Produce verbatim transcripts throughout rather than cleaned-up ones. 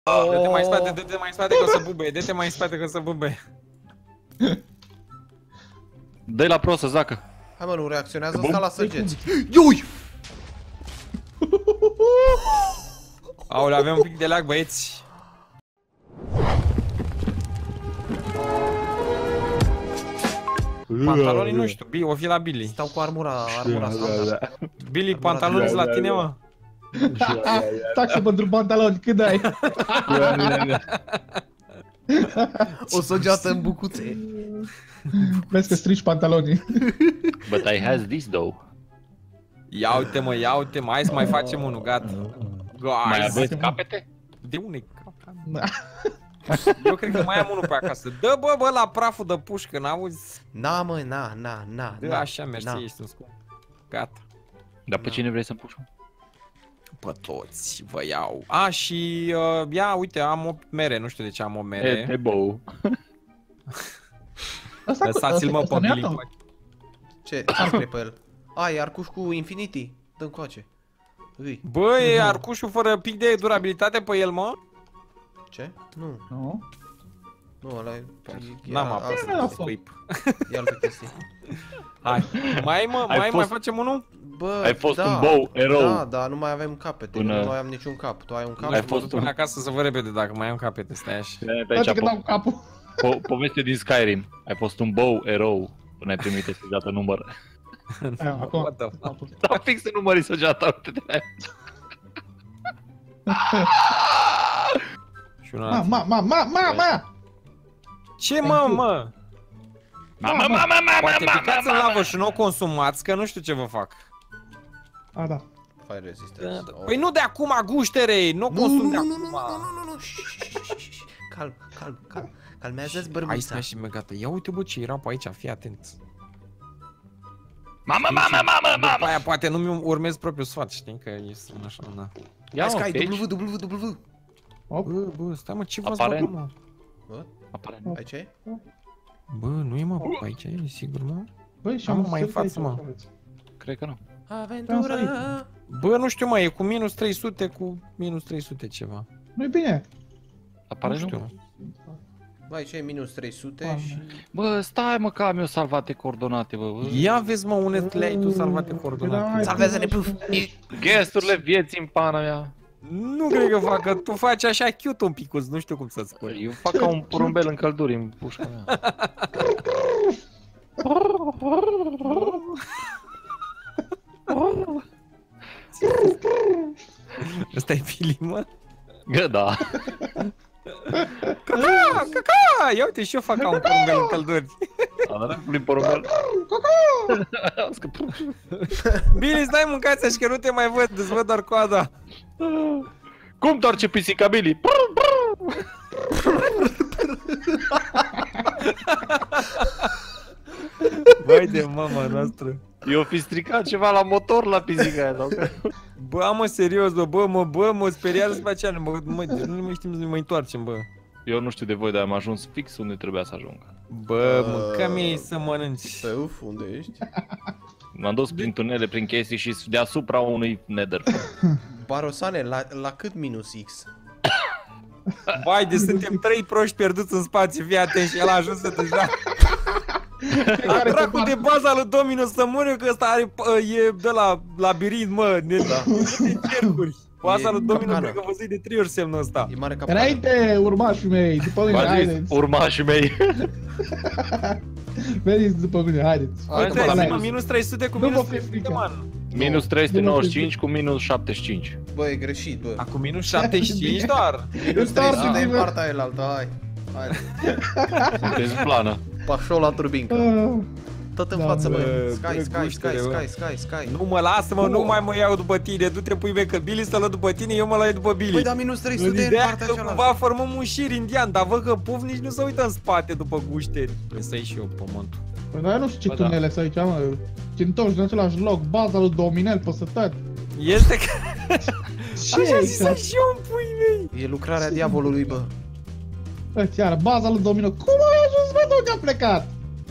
Dă-te mai în spate, dă-te mai în spate că o să bube, dă-te mai în spate că o să bube. Dă-i la pro să zacă. Hai mă, nu reacționează, ăsta la săgeți. Iui! Aoleu, avem un pic de lag, băieți. Pantalonii nu știu, Billy, o fi la Billy. Stau cu armura, armura asta. Billy, pantalonii sunt la tine, mă? Taxă pentru pantaloni, cât dai? O săgeată în bucuțe. Vezi că strici pantalonii. But I has this though. Ia uite mă, ia uite mă, hai să mai facem unul, gata. Mai aveți capete? De unde e capeta? Eu cred că mai am unul pe acasă. Dă bă, bă, la praful de pușcă, n-auzi? Na mă, na, na, na. Dă așa, mersi, ești un scump. Gata. Dar pe cine vrei să-mi puși? Pe toți vă iau. A, și uh, ia, uite, am opt mere, nu știu de ce am opt mere. E, te bou. Lăsați-l mă pe Billy. Ce? Ce scrie pe el? A, e arcuș cu Infinity. Dă-mi coace. Bă, e arcușul fără pic de durabilitate pe el, mă? Ce? Nu. Nu? Nu, ăla e... N-am apăsat pe sweep. E altă chestie. Hai, mai mă, mai, mai facem unul? Bă, ai fost da, un bow, erou. Da, dar nu mai avem capete, până... nu mai am niciun cap. Tu ai un cap? Ai fost până acasă să văd repede dacă mai am capete, stai așa. Uite că dau capul. Po poveste din Skyrim. Ai fost un bow, erou, până ai primit săgeată număr. Acum. Da, fix în numării săgeata, uite de aia. Ma, ma, ma, ma, ma, ma! Ce mă, mă? Ma, ma, ma, ma, ma, poate picați în lavă și nu o consumați, că nu știu ce vă fac. A, da. Fire resistance. Păi nu de acum, guștere, nu consum de acum. Nu, nu, nu, nu, nu, calm, calm, calm. Calmează-ți bărbuța. Hai, stai și mă, gata. Ia uite, bă, ce erau pe aici, fii atent. Mamă, mamă, mamă, mamă! După aia poate nu mi urmez propriul sfat, știi, că e așa, na. Ia Sky, W, W, W. Bă, bă, stai mă, ce v-ați băgat, mă? Bă? Aparent. Aici e? Bă, nu e, mă, aici e, sigur, mă? Băi, și am mai în față, mă. Cred că nu. Aventura. Bă, nu știu, mă, e cu minus trei sute, cu minus trei sute ceva. Nu-i bine. Aparent nu. Bă, aici e minus trei sute și... Bă, stai mă că am eu salvate coordonate, bă. Ia vezi, mă, unde le-ai tu salvate coordonate. Salvează-ne, puf! Guesturile vieții în pana mea. Nu cred că fac, că tu faci așa cute un picuț, nu știu cum să spun. Eu fac ca un porumbel în călduri în pușca mea. Ăsta-i Billy, mă? Gă, da. Caca, caca! Ia uite și eu fac ca un porumbel în călduri. Arăt-mi porumbel. Billy, stai mâncați așa că nu te mai văd, îți văd doar coada. Cum torce pisica, Billy? Vai de mama noastră. Eu fi stricat ceva la motor la pisica aia, sau? Bă, mă, serios, bă, bă, mă, bă, mă speriază după aceea, mă, mă, nu mai știm să ne mai întoarcem, bă. Eu nu știu de voi, dar am ajuns fix unde trebuia să ajung. Bă, mâncăm ei să mănânci. Uf, unde ești? M-am dus prin tunele, prin chestii și deasupra unui nether. Barosane, la, la cât minus X? Vai, deci suntem trei proști pierduți în spațiu, fii atent și el a ajuns să deja. A dracu de baza lui Dominus să mori eu că ăsta are, e de la labirint, mă, ne da. De cercuri. Baza lui Dominus cred că văzui de trei ori semnul ăsta. E mare capcană. Înainte, urmașii mei, după mine, haideți. Urmașii mei. Veniți după mine, haideți. Uite, mă, minus trei sute cu minus trei sute, man. Minus trei sute nouăzeci și cinci cu minus șaptezeci și cinci. Bă, e greșit, bă. A, cu minus șaptezeci și cinci doar? Minus trei sute în partea aia altă, hai. Hai. Sunteți plană. Pașou la turbincă. Tot în față, bă. Sky, Sky, Sky, Sky, Sky, Sky. Nu mă lasă-mă, nu mai mă iau după tine. Du-te, pui mei, că Billy stă la după tine, eu mă la după Billy. Păi da, minus trei sute în partea cealaltă. Cumva formăm un șir indian, dar văd că Puf nici nu se uită în spate după gușteri. Trebuie să iei și eu pământul. Păi dar eu nu știu ce tunele să aici, mă. Te întorci în același loc, baza lui Dominel, păsătări. Este că... Ce așa zis și eu în pui mei. E lucrarea diavolului, bă. Uite, iară, baza lui Dominel. Cum ai ajuns, mă, că a plecat?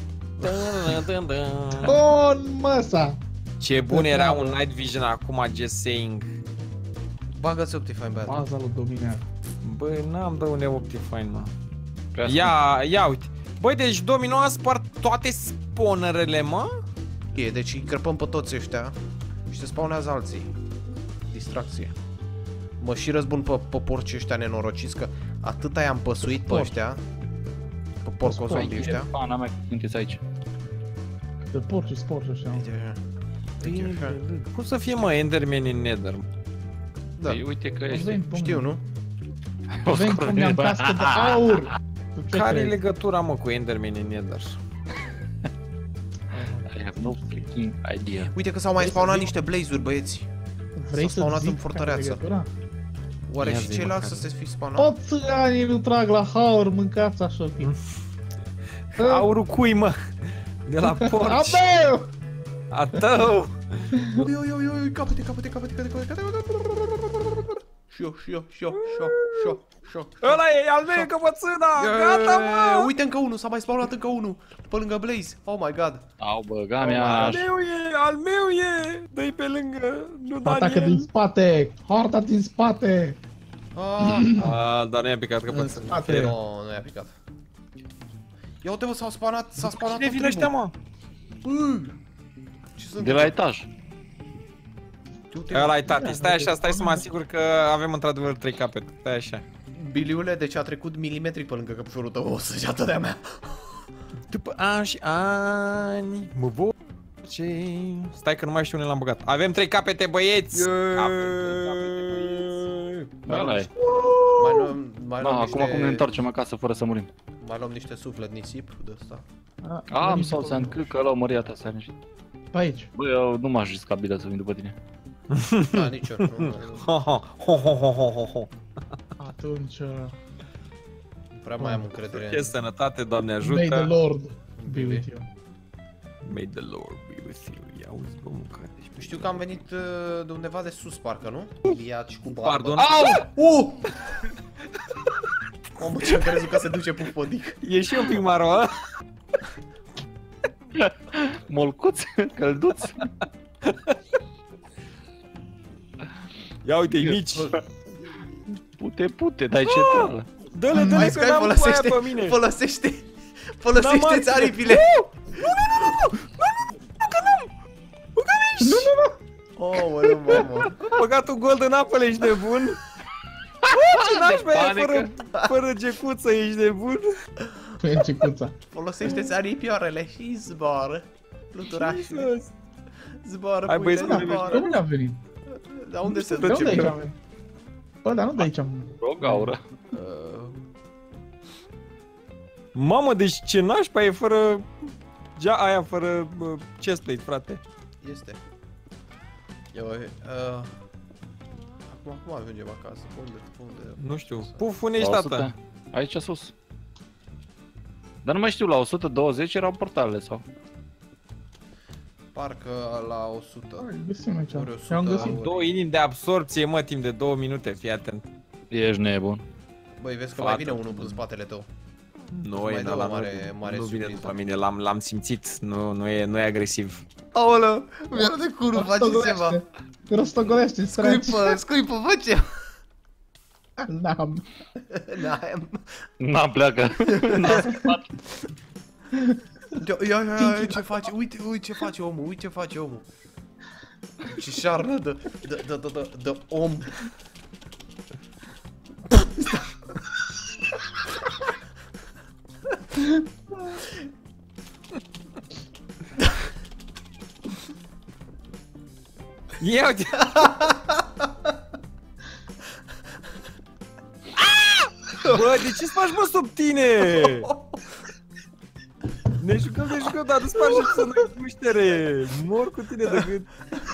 Bun, măsa. Ce bun era un Night Vision acum, just saying. Bagă-ți Optifine, băiat. Baza lui Dominel. Băi, n-am de unde Optifine, mă. Ia, ia uite. Băi, deci Domino a spart toate spawnerele, mă? E, deci îi crăpăm pe toți ăștia și se spawnează alții. Distracție. Mă și răzbun pe, pe porcii ăștia nenorociți, că atâta i-am păsuit pe ăștia. Pe porcozombii ăștia. Pana mea, sunteți aici. De porci, sporci ăștia. Uite așa. Cum să fie, mă, Enderman în Nether? Da. Păi, uite că ești. Știu, nu? Vem cum mi-am cască de aur! Care-i legătura, mă, cu Enderman în Nether? I have no freaking idea. Uite că s-au mai spawnat niște blaze-uri, băieți. Vrei S-au spawnat să în zic fortăreață. care-i legătura? Oare Ia și zi, ceilalți să măcar. se fi spawnat? Toți anii nu trag la haur, mâncați așa fi. Aurul cui, mă? De la porci. Abeu! A tău! Ui, ui, ui, ui, capete, capete, capete, capete, capete. Și eu, și eu, și eu, și eu, și eu, și eu. Ăla e al meu, căpățâna! Gata, mă! Uite încă unul, s-a mai spawnat încă unul. Pe lângă Blaze. Oh my god. Au băga mea. Al meu e, al meu e! Dă-i pe lângă, nu Atacă din Daniel! spate! Harta din spate! Ah, A, dar nu i-a picat În căpățâna. spate! no, nu i-a picat. Ia uite, mă, s-au spawnat, s-a spawnat Cine tot vin ăștia, mă? tribul. Ce sunt? De la etaj. Uite, Ăla e tati, stai așa, stai să mă asigur că avem într-adevăr trei capete. Stai așa. Biliule, deci a trecut milimetri pe lângă căpșorul tău, o săgeată de-a mea. După ani și ani, mă voce. Stai că nu mai știu unde l-am băgat. Avem trei capete, băieți! Avem trei capete, băieți! Ăla e. Mai luăm, mai Da, luăm acum niște... cum ne întoarcem acasă fără să murim. Mai luăm niște suflet nisip de ăsta. Am sau să încât că la măria ta să niște. Pe aici. Bă, eu nu m-aș risca bine să vin după tine. Da, nici eu nu. nu- Ho, ho, ho, ho, ho, ho, ho, ho. Atunci... uh, Nu prea mai am încredere Ce în... sănătate, Doamne May the ajută! Lord be with you. May the Lord be with you. Ia uzi, bă, mâncare. Știu că am venit uh, de undeva de sus, parcă, nu? Iliaci cu barbă. Pardon. Au! Uh! Mamă, ce-am crezut că se duce pufodic. E și un pic maro, a? Molcuț, călduț. Ia uite-i mici! Pute, pute, dai ce treală. Dă-le, dă-le Hai, că Sky, n-am cu aia folosește, pe mine! folosește, folosește-ți N-am aripile. Nu, nu, nu! Oh, mă, mamă. Băgat un gold în apă, ești nebun? Ce nașpa e fără, fără gecuță, ești nebun? Pe cicuța. Folosește-ți aripioarele și zboară. Fluturașule. Jesus. Zboară, Hai, băieți, puiule, nu zboară. De unde am venit? Dar unde se De unde duce? aici am venit? Bă, dar nu de aici am... O gaură. Uh, Mamă, deci ce nașpa e fără... Gea aia fără uh, chestplate, frate. Este. Eu, uh, acum, acum ajungem acasă. Unde, unde? Nu știu. Puf, unde ești, La tata? o sută. Aici sus. Dar nu mai știu, la o sută douăzeci erau portalele sau? Parcă la o sută. Hai, găsim aici. Ori o sută, Și-am găsit. ori- Două inimi de absorpție, mă, timp de două minute, fii atent. Ești nebun. Băi, vezi că Fată. mai vine unul în spatele tău. Noi, mai dă ăla o mare- nu, mare nu vine surpriză. după mine, l-am, l-am simțit, nu, nu, e, nu e agresiv. Aoleu, mi-a de curul, face ceva. Rostogolește, săraci. Scuipă, scuipă, fă ceva. N-am. N-am. N-am pleacă. N-am scăpat. Ia, ia, ia, ia, ce face, uite, uite ce face omul, uite ce face omul. Ce șarnă de, de, de, de, de, de om. Ia uite! Bă, de ce faci, mă, sub tine? Ne jucăm, ne jucăm, dar nu-ți faci să nu-i puștere. Mor cu tine de gând.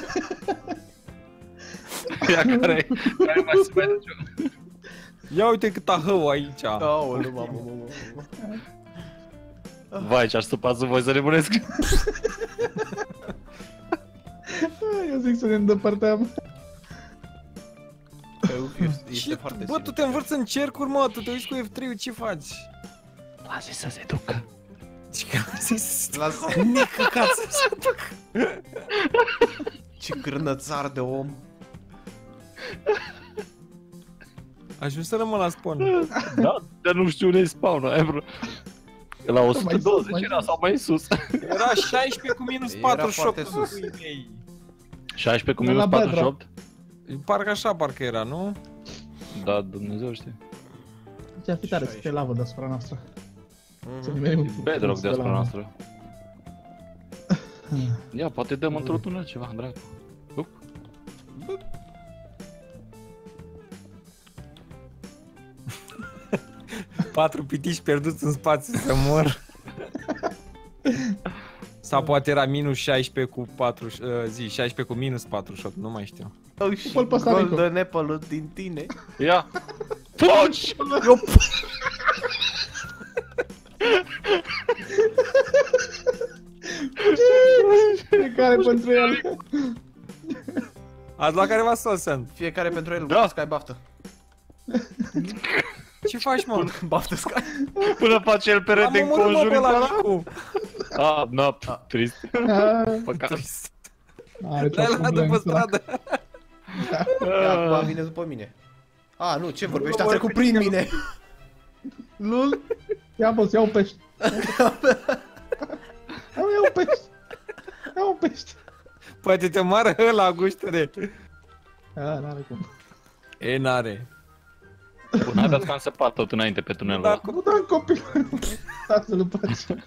Ia care care mai se mai duce. Ia uite cât ahău aici. Aoleu, mamă, mamă, mamă. Vai, ce-aș supa să voi să nebunesc. Eu zic să ne îndepărtăm. Este Ce, foarte bă, tu te învârți în cercuri, mă, tu te uiți cu F trei-ul, ce faci? Lasă să se ducă. Ce că Lasă. necăcat să se ducă. Ce grânățar de om. Ajung să rămân la spawn. Da, dar nu știu unde e spawn, ai vreo... La o sută douăzeci mai era sus. sau mai sus. Era șaisprezece cu minus Era patruzeci și opt. foarte sus. Ei. șaisprezece cu La minus Bedrock. patruzeci și opt? Parcă așa, parcă era, nu? Da, Dumnezeu știe. Ce-ar fi tare să fie lavă deasupra noastră. Să Mhm. nimerim E bedrock de deasupra la- noastră. Ia, poate dăm într-un tunel ceva, dracu. Up. Patru pitiși pierduți în spațiu să mor. Sau poate era minus șaisprezece cu patru, uh, zi, șaisprezece cu minus patruzeci și opt, nu mai știu. Oh, și Fă-l pe ăsta, Nico. Golden Apple-ul din tine. Ia! Fugi! Eu Fiecare pentru el. Ați luat careva Sosen? Fiecare pentru el, Da. Sky baftă. Ce faci, mă? Baftă Sky. Până face el perete Am în omorât, mă, pe la conjurința. Micu. Ah, na, trist. Ah, Păcat. Are Le-ai luat după stradă. Acum vine după mine. A, nu, ce vorbești? A trecut prin mine. Lul. Ia boss, ia un pește. Ia un pește. Ia un pește. Poate te moară ăla, guștere. A, n-are cum. E, n-are. Bun, haideți că am săpat tot înainte pe tunelul ăla. Nu dăm copilul. Stați-l în pace.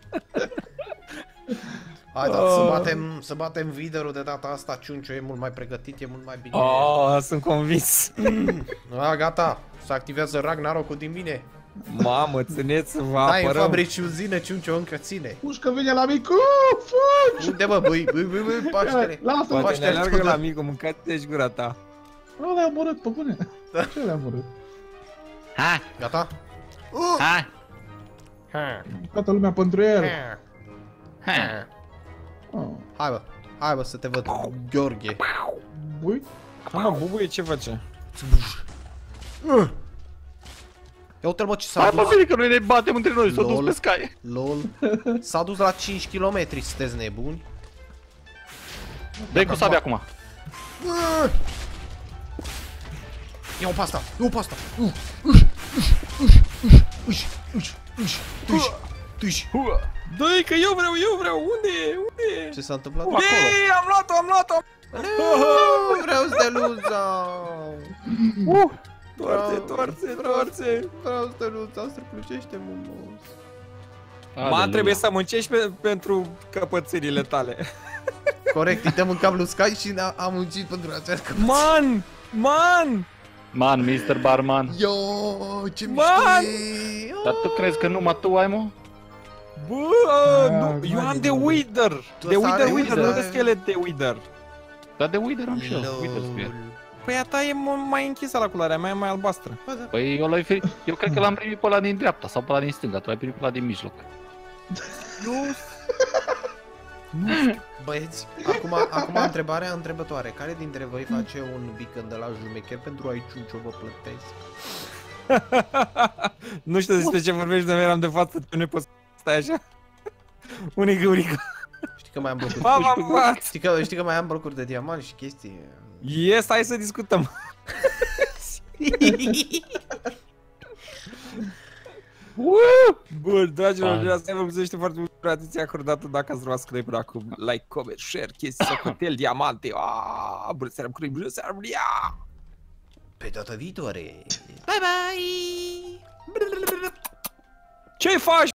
Hai, dar să batem, să batem videoul de data asta, Ciuncio e mult mai pregătit, e mult mai bine. Oh, sunt convins. A, gata, se activează Ragnarok-ul din mine. Mamă, țineți să vă Dai în apărăm. fabrici uzină, Ciuncio încă ține. Pușcă vine la micu, fugi! Unde bă, băi, băi, băi, băi, Paștele. Lasă-mă. Poate ne Paștele, alergă da. la Micu, mâncați-te-și gura ta. Nu le-am omorât, pe bune. Ce le-am omorât? Hai, Gata? hai, Toată lumea pentru el. hai. Oh. Hai bă, hai bă să te văd, Gheorghe. Bui? Mă, bubuie, ce face? Ia uite-l bă ce s-a Hai, dus. mă, bine că noi ne batem între noi, s-a dus Lol. pe Sky. Lol. S-a dus la cinci kilometri, sunteți nebuni. Dă-i cu sabia acum. Ia-o pe asta, ia-o pe asta. Uși, uși, uși, tuși, tuși. Dă-i că eu vreau, eu vreau, unde e, unde e? Ce s-a întâmplat? Ei, am luat-o, am luat-o! Nu vreau steluța. Toarțe, toarțe, toarțe! Vreau steluța, strălucește mumos. Ma, trebuie să muncești pe, pentru căpățârile tale. Corect, îi dăm în cablu Sky și a- am muncit pentru această. Man! Man! Man, mister Barman. Yo, ce Man! mișto e! Dar tu crezi că numai tu ai, mă? Bă, Ah, nu, eu man, am de man. Wither! Tu De ăsta Wither, are Wither, Wither, nu de are- schelet de Wither. Dar de Wither am și eu, Lol. Wither Spear. Păi a ta e m- mai închisă la culoarea mea, e mai albastră. Păi eu, l-ai fi... eu cred că l-am primit pe ăla din dreapta sau pe ăla din stânga, tu l-ai primit pe ăla din mijloc. Băieți, acum, acum întrebarea întrebătoare. Care dintre voi face un beacon de la jumecher pentru a-i ciuncio vă plătesc? Nu știu despre ce vorbești, de eram de față, tu ne poți stai așa? Unică, unică. Știi că mai am blocuri? Mama, mama! Știi că, știi că mai am blocuri de diamant și chestii? Yes, hai să discutăm. Bun, dragilor, vreau să vă mulțumesc foarte mult pentru atenția acordată. Dacă ați luat scrie până acum, like, comment, share, chestii, socotel, diamante. Aaaa, bună seara, bună bună seara, bună seara. Pe data viitoare! Bye bye! Ce faci?